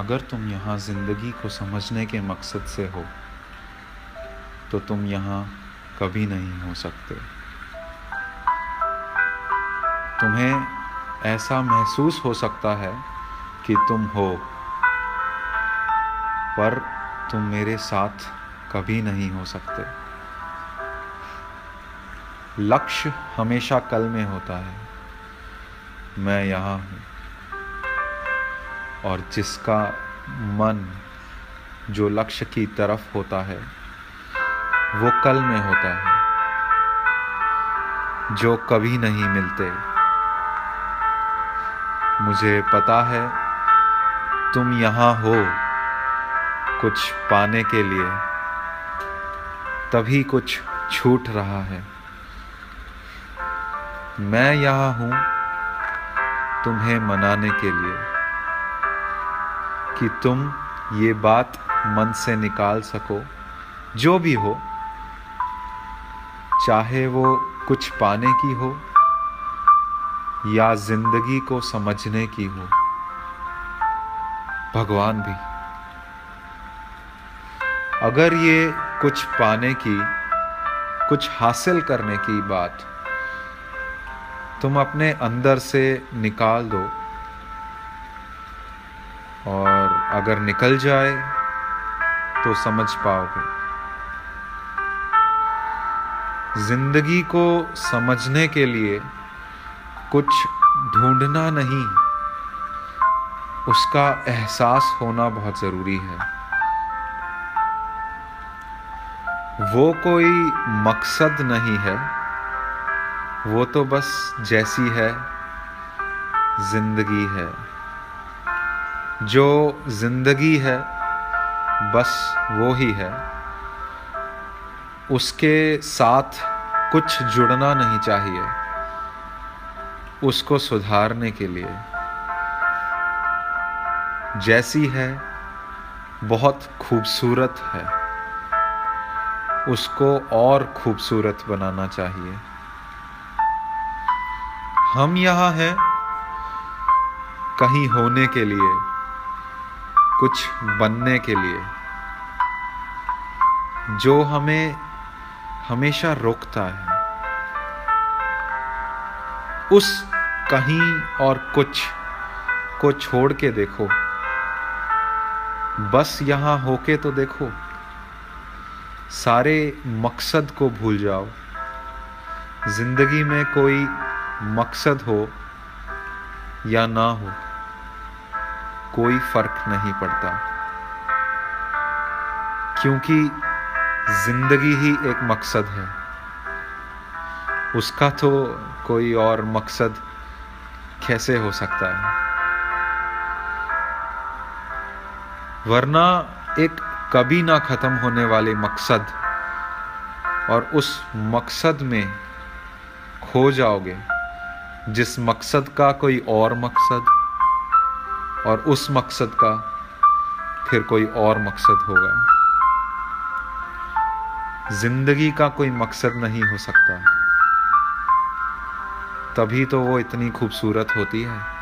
अगर तुम यहाँ ज़िंदगी को समझने के मकसद से हो तो तुम यहाँ कभी नहीं हो सकते। तुम्हें ऐसा महसूस हो सकता है कि तुम हो, पर तुम मेरे साथ कभी नहीं हो सकते। लक्ष्य हमेशा कल में होता है। मैं यहाँ हूँ, और जिसका मन जो लक्ष्य की तरफ होता है वो कल में होता है, जो कभी नहीं मिलते। मुझे पता है तुम यहाँ हो कुछ पाने के लिए, तभी कुछ छूट रहा है। मैं यहाँ हूँ तुम्हें मनाने के लिए कि तुम ये बात मन से निकाल सको, जो भी हो, चाहे वो कुछ पाने की हो या जिंदगी को समझने की हो। भगवान भी, अगर ये कुछ पाने की, कुछ हासिल करने की बात तुम अपने अंदर से निकाल दो, और अगर निकल जाए तो समझ पाओगे। जिंदगी को समझने के लिए कुछ ढूंढना नहीं, उसका एहसास होना बहुत जरूरी है। वो कोई मकसद नहीं है, वो तो बस जैसी है जिंदगी है। जो जिंदगी है बस वो ही है, उसके साथ कुछ जुड़ना नहीं चाहिए उसको सुधारने के लिए। जैसी है बहुत खूबसूरत है, उसको और खूबसूरत बनाना चाहिए। हम यहाँ हैं कहीं होने के लिए, कुछ बनने के लिए। जो हमें हमेशा रोकता है, उस कहीं और कुछ को छोड़ के देखो, बस यहाँ होके तो देखो। सारे मकसद को भूल जाओ। जिंदगी में कोई मकसद हो या ना हो, कोई फर्क नहीं पड़ता, क्योंकि जिंदगी ही एक मकसद है। उसका तो कोई और मकसद कैसे हो सकता है? वरना एक कभी ना खत्म होने वाले मकसद, और उस मकसद में खो जाओगे, जिस मकसद का कोई और मकसद, और उस मकसद का फिर कोई और मकसद होगा। जिंदगी का कोई मकसद नहीं हो सकता, तभी तो वो इतनी खूबसूरत होती है।